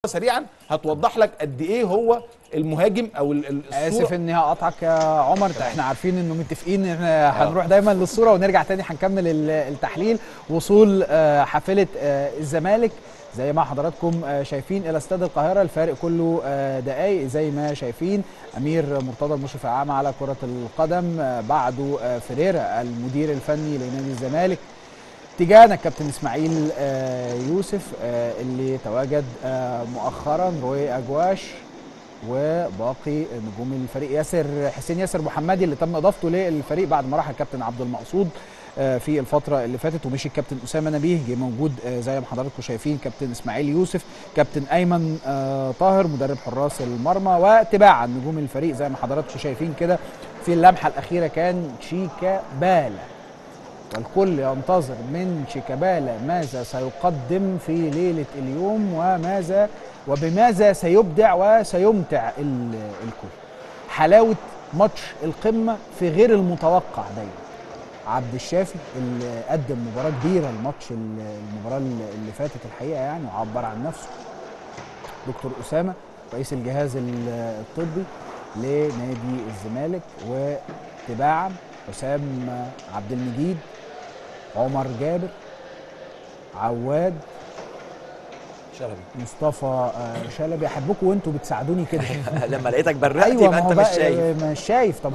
سريعا هتوضح لك قد ايه هو المهاجم او الصورة. اسف اني هقطعك يا عمر، احنا عارفين انه متفقين ان احنا هنروح دايما للصوره ونرجع تاني هنكمل التحليل. وصول حافله الزمالك زي ما حضراتكم شايفين الى استاد القاهره، الفارق كله دقايق زي ما شايفين. امير مرتضى المشرف العام على كره القدم، بعده فريرا المدير الفني لنادي الزمالك، تجاهنا الكابتن اسماعيل يوسف اللي تواجد مؤخرا، روي اجواش، وباقي نجوم الفريق حسين ياسر محمدي اللي تم اضافته للفريق بعد ما راح الكابتن عبد المقصود في الفتره اللي فاتت، ومشي الكابتن اسامه نبيه، جه موجود زي ما حضراتكم شايفين كابتن اسماعيل يوسف، كابتن ايمن طاهر مدرب حراس المرمى، وتباعا نجوم الفريق زي ما حضراتكم شايفين كده. في اللمحه الاخيره كان شيكابالا، والكل ينتظر من شيكابالا ماذا سيقدم في ليلة اليوم وبماذا سيبدع وسيمتع الكل. حلاوة ماتش القمة في غير المتوقع دايما. عبد الشافي اللي قدم مباراة كبيرة المباراة اللي فاتت الحقيقة يعني، وعبر عن نفسه. دكتور أسامة رئيس الجهاز الطبي لنادي الزمالك، وتباعا حسام عبد المجيد، عمر جابر، عواد شلبي، مصطفى شلبي. احبكم وانتوا بتساعدوني كده. لما لقيتك برقت أيوة، يبقى انت مش شايف. مش شايف طبعا.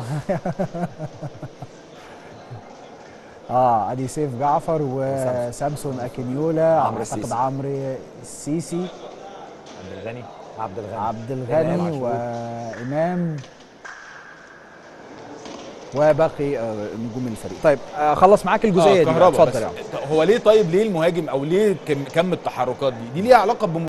ادي سيف جعفر وسامسون اكينيولا، اعتقد عمرو السيسي، عبد الغني وامام، وباقي نجوم الفريق. طيب خلص معاك الجزئيه دي، اتفضل. هو ليه طيب ليه المهاجم او ليه كم التحركات دي ليها علاقه